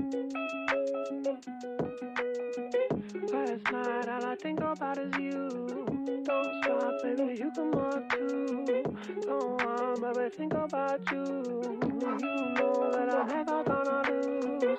Last night all I think about is you. Don't stop, baby, you can walk too. Go on, baby, think about you. You know that I'm never gonna lose.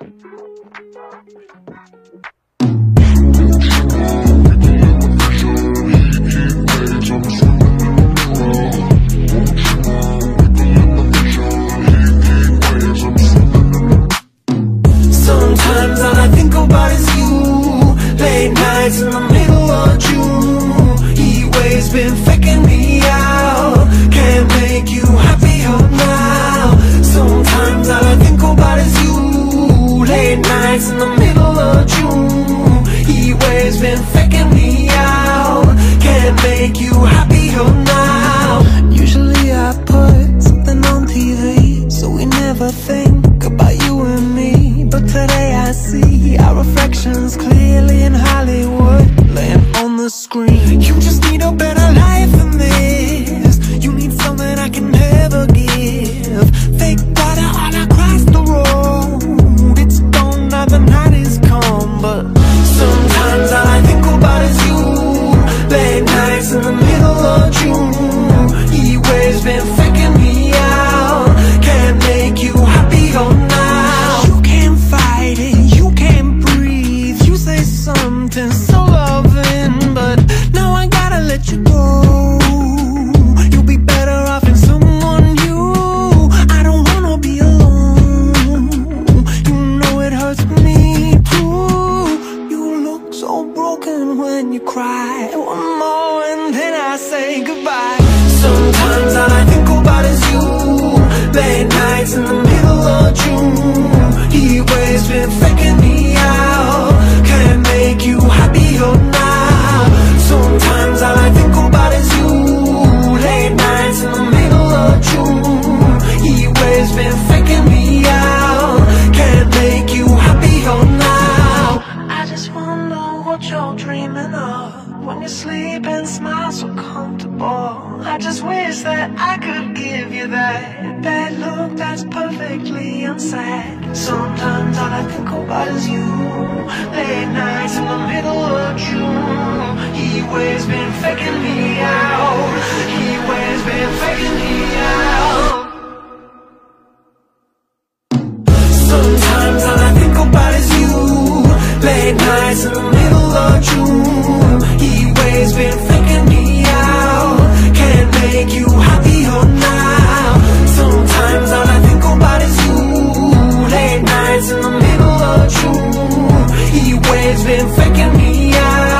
Sometimes all I think about is you. Late nights in the middle of June. Heat waves been faking me out. Can't make you happier now. Sometimes all I think about is you. Late nights in the middle of June. Heat waves been faking me out. Can't make you happier now. Usually I put something on TV, so we never think about you and me. But today I see our reflections clearly in Hollywood, laying on the screen. You just need a better life than this. You need something I can never give. Fake water all across the road. It's gone now, the night is come. But sometimes all I think about is you. Late nights in the middle of June. Heat waves been faking me out. Can't make you happier now. You can't fight it, you can't breathe. You say something so loving, but now I gotta let you go. You'll be better off in someone new. I don't wanna be alone. You know it hurts me too. You look so broken when you cry. One more and then I say goodbye. Sometimes all I think about is you. Late nights in the middle of June. Heat waves been faking me out. Can't make you happier now. Sometimes all I think about is you. Late nights in the middle of June. Heat waves been faking me out. Can't make you happier now. I just wonder what you're dreaming of when you sleep and smile so comfortable. I just wish that I could give you that look that's perfectly unsaid. Sometimes all I think about is you. Late nights in the middle of June. Heat waves been faking me out. Heat waves been faking me out. Sometimes all I think about is you. Late nights in the middle of June. Heat waves been faking me out. Can't make you happier now. Sometimes all I think about is you. Late nights in the middle of June. Heat waves been faking me out.